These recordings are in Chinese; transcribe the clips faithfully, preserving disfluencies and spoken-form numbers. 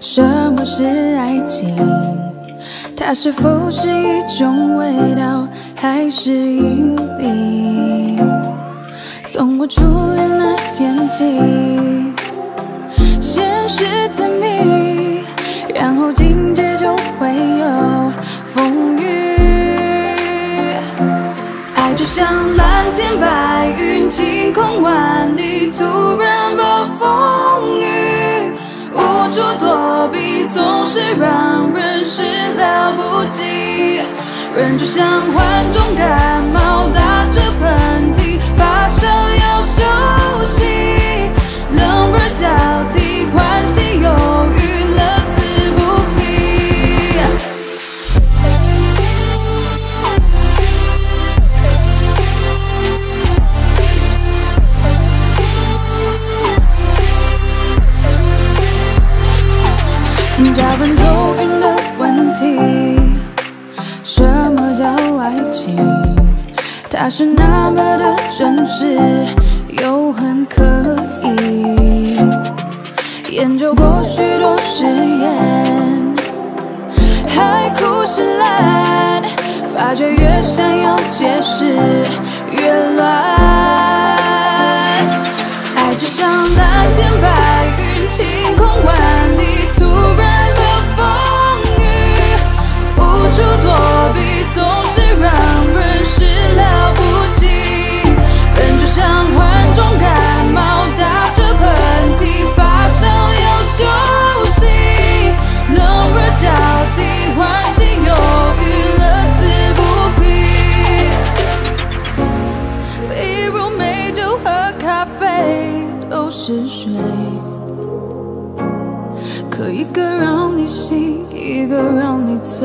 什么是爱情？它是否是一种味道，还是引力？从我初恋那天起，先是甜蜜，然后紧接就会有风雨。爱就像蓝天白云，晴空万里，突然暴风雨，无处躲避，总是让人始料不及。人就像患重感冒，打着喷嚏，发烧要休息，冷热交替，欢喜忧郁，乐此不疲。找本头晕的问题，什么叫爱情？它是那么的真实，又很刻意。研究过许多实验，海枯石烂，发觉越想要解释越乱。爱就像蓝天白云，晴空万里，突然无处躲避，总是让人始料不及。人就像患重感冒，打着喷嚏，发烧要休息，冷热交替，欢喜忧郁，乐此不疲。比如美酒和咖啡都是水，可一个让你醒，一个让你醉。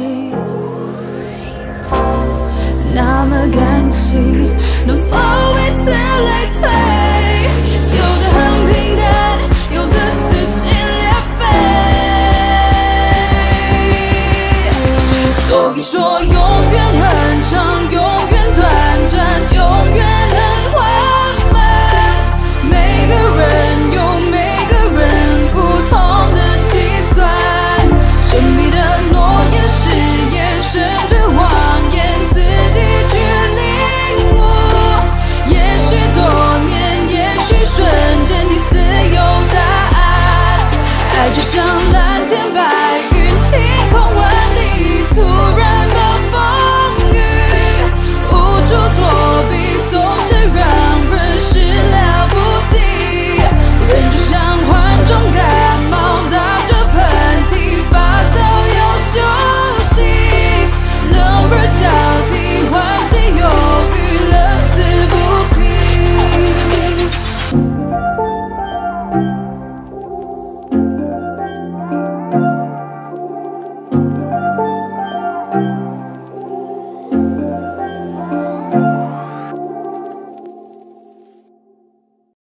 那么感情能否为此类推？有的很平淡，有的撕心裂肺。所以说永远很长，永远短暂，永远很缓慢。每个人有每个人不同的计算，神秘的诺言誓言，甚至谎言，自己去领悟。也许多年，也许瞬间，你自有答案。爱就像